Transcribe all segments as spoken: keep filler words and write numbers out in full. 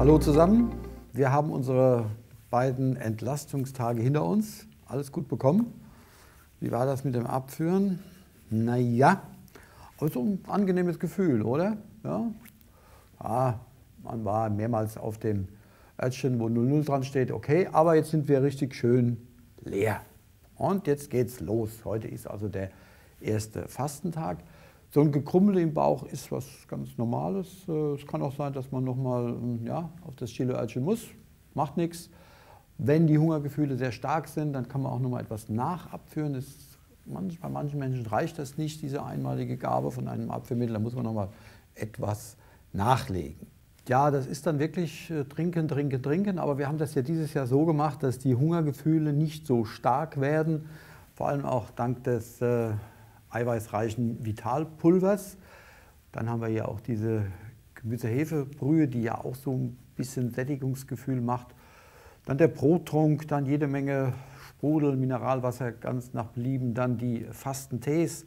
Hallo zusammen, wir haben unsere beiden Entlastungstage hinter uns. Alles gut bekommen. Wie war das mit dem Abführen? Naja, also ein angenehmes Gefühl, oder? Ja? Ah, man war mehrmals auf dem Örtchen, wo null null dran steht, okay, aber jetzt sind wir richtig schön leer. Und jetzt geht's los. Heute ist also der erste Fastentag. So ein Gekrummel im Bauch ist was ganz Normales. Es kann auch sein, dass man nochmal ja, auf das Chilo-Örtchen muss. Macht nichts. Wenn die Hungergefühle sehr stark sind, dann kann man auch nochmal etwas nachabführen. Das, manch, bei manchen Menschen reicht das nicht, diese einmalige Gabe von einem Abführmittel. Da muss man nochmal etwas nachlegen. Ja, das ist dann wirklich äh, trinken, trinken, trinken. Aber wir haben das ja dieses Jahr so gemacht, dass die Hungergefühle nicht so stark werden. Vor allem auch dank des äh, eiweißreichen Vitalpulvers. Dann haben wir ja auch diese Gemüse-Hefe-Brühe, die ja auch so ein bisschen Sättigungsgefühl macht. Dann der Brottrunk, dann jede Menge Sprudel, Mineralwasser, ganz nach Belieben. Dann die Fastentees.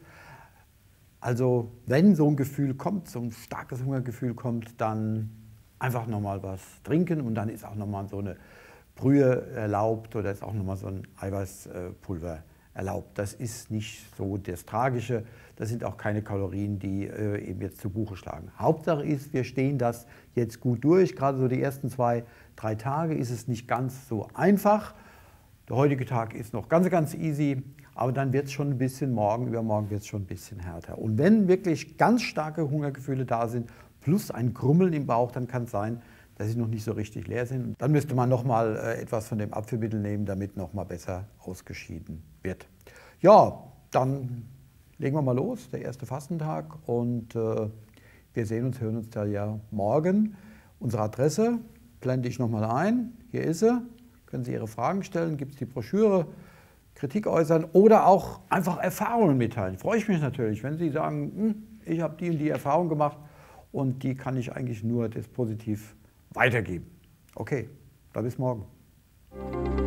Also wenn so ein Gefühl kommt, so ein starkes Hungergefühl kommt, dann einfach nochmal was trinken und dann ist auch nochmal so eine Brühe erlaubt oder ist auch nochmal so ein Eiweißpulver erlaubt. Das ist nicht so das Tragische, das sind auch keine Kalorien, die äh, eben jetzt zu Buche schlagen. Hauptsache ist, wir stehen das jetzt gut durch, gerade so die ersten zwei, drei Tage ist es nicht ganz so einfach. Der heutige Tag ist noch ganz, ganz easy, aber dann wird es schon ein bisschen, morgen, übermorgen wird es schon ein bisschen härter. Und wenn wirklich ganz starke Hungergefühle da sind, plus ein Grummeln im Bauch, dann kann es sein, dass sie noch nicht so richtig leer sind. Dann müsste man nochmal äh, etwas von dem Abführmittel nehmen, damit nochmal besser ausgeschieden wird. Ja, dann legen wir mal los, der erste Fastentag. Und äh, wir sehen uns, hören uns da ja morgen. Unsere Adresse blende ich nochmal ein. Hier ist sie. Können Sie Ihre Fragen stellen, gibt es die Broschüre, Kritik äußern oder auch einfach Erfahrungen mitteilen. Freue ich mich natürlich, wenn Sie sagen, hm, ich habe die und die Erfahrung gemacht und die kann ich eigentlich nur das positiv weitergeben. Okay, dann bis morgen.